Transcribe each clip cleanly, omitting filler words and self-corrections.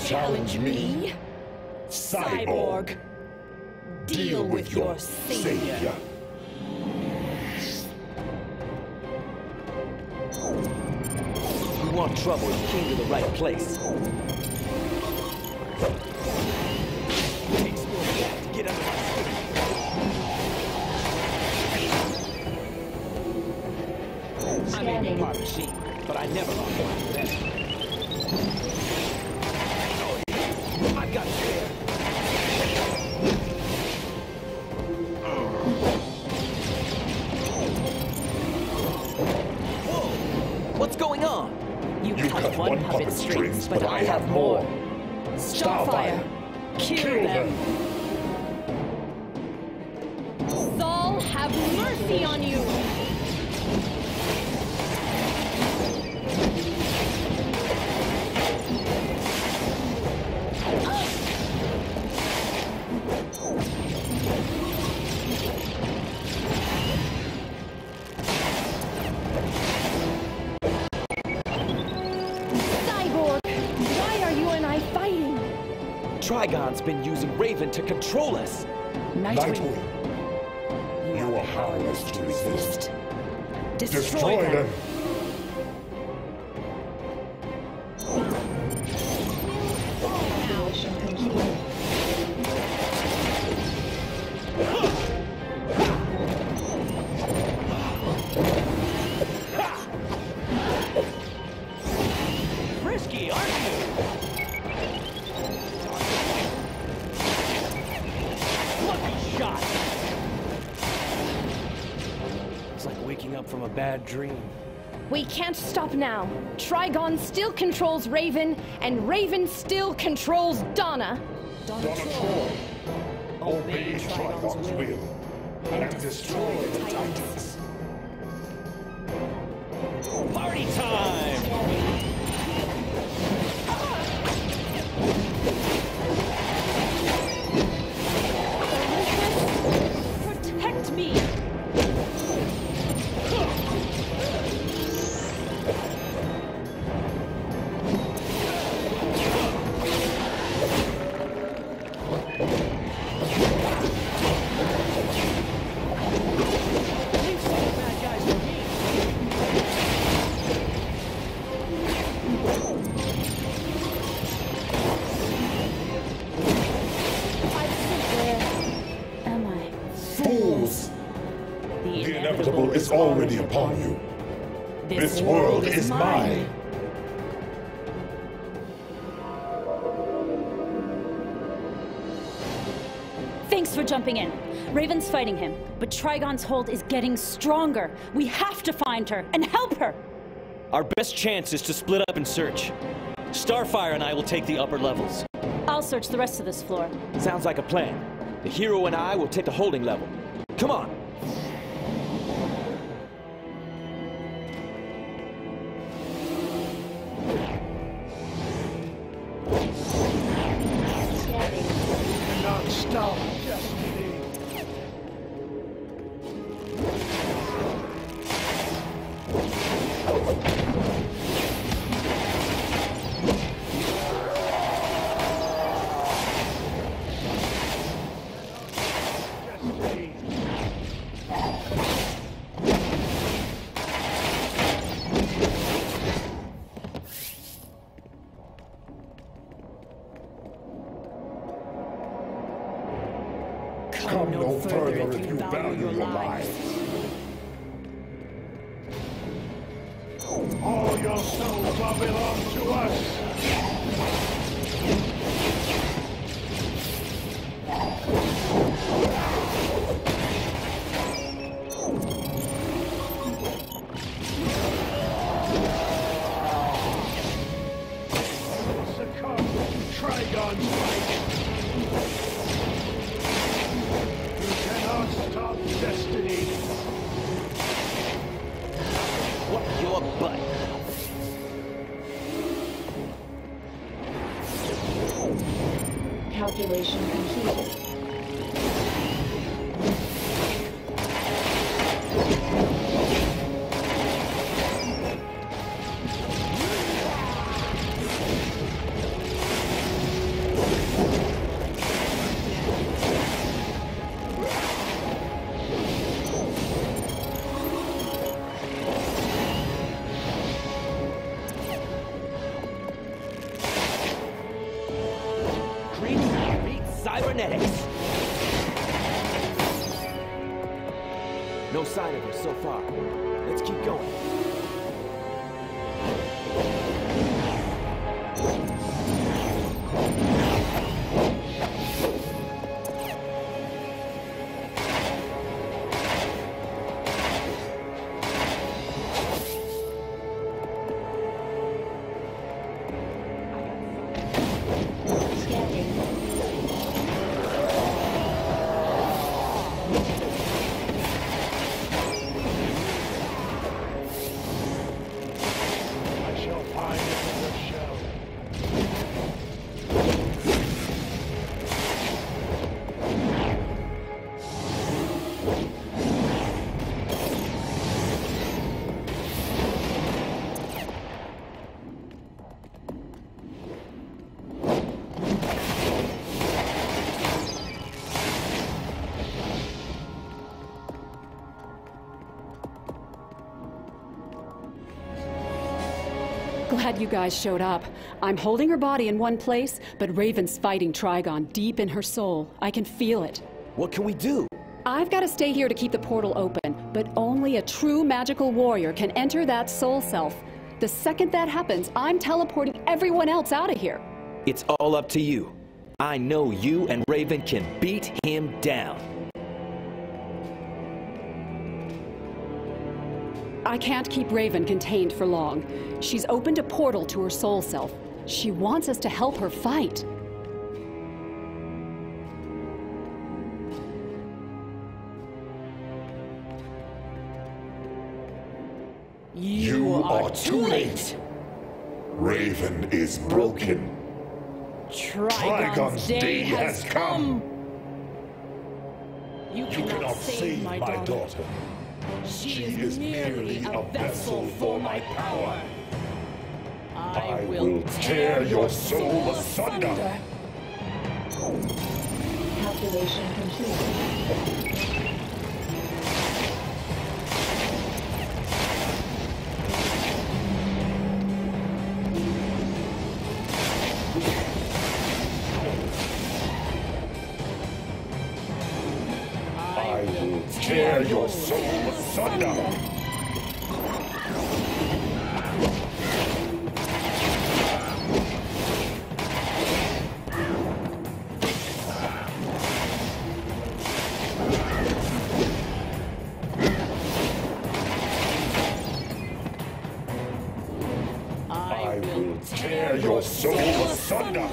challenge me? Cyborg, deal with your savior. You want trouble, you came to the right place. Takes more gas to get under my skin. I may be part machine, but I never lost my head. I've got spare. Whoa! What's going on? You cut one puppet strings, but I have more. Starfire, kill them! Saul, have mercy on you! Trigon's been using Raven to control us. Nightwing, you are powerless to resist. Destroy them! Risky, aren't you? Shot. It's like waking up from a bad dream. We can't stop now. Trigon still controls Raven, and Raven still controls Donna. Donna Troy, obey Trigon's will and destroy the Titans. Party time! Protect me! The inevitable is already upon you. This world is mine. Thanks for jumping in. Raven's fighting him, but Trigon's hold is getting stronger. We have to find her and help her. Our best chance is to split up and search. Starfire and I will take the upper levels. I'll search the rest of this floor. Sounds like a plan. The hero and I will take the holding level. Come on. Cannot stop destiny. Come no further if you value your lives. All your souls are belong to us. Succumb to Trigon's fight. Stop destiny. What your butt? Calculation completed. cybernetics. No sign of her so far. Let's keep going. Glad you guys showed up. I'm holding her body in one place, but Raven's fighting Trigon deep in her soul. I can feel it. What can we do? I've got to stay here to keep the portal open, but only a true magical warrior can enter that soul self. The second that happens, I'm teleporting everyone else out of here. It's all up to you. I know you and Raven can beat him down. I can't keep Raven contained for long. She's opened a portal to her soul self. She wants us to help her fight. You are too late. Raven is broken. Trigon's day has come. You cannot save my daughter. She is merely a vessel for my power. I will tear your soul asunder. Calculation complete. I will tear your soul asunder. I will tear your soul asunder.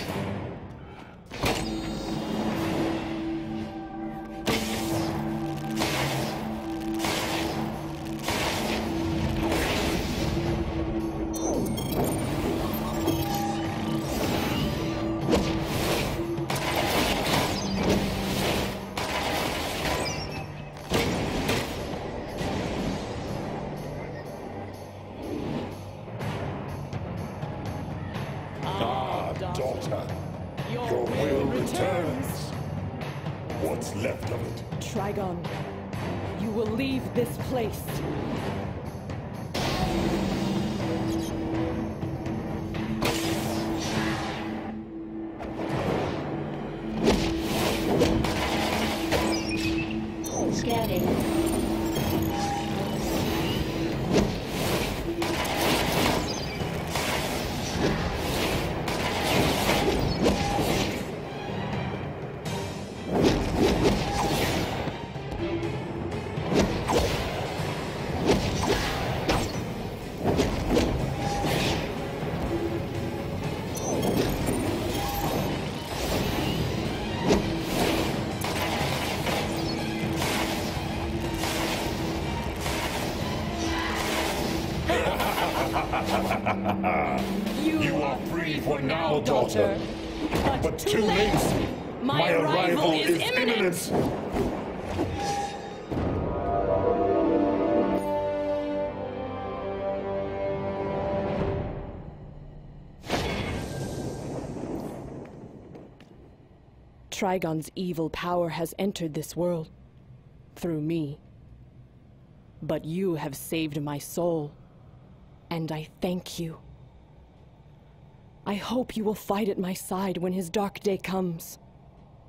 Daughter, your will returns. What's left of it? Trigon, you will leave this place. Scanning. You are free for now, daughter. But too late. My arrival is imminent. Trigon's evil power has entered this world through me. But you have saved my soul, and I thank you. I hope you will fight at my side when his dark day comes.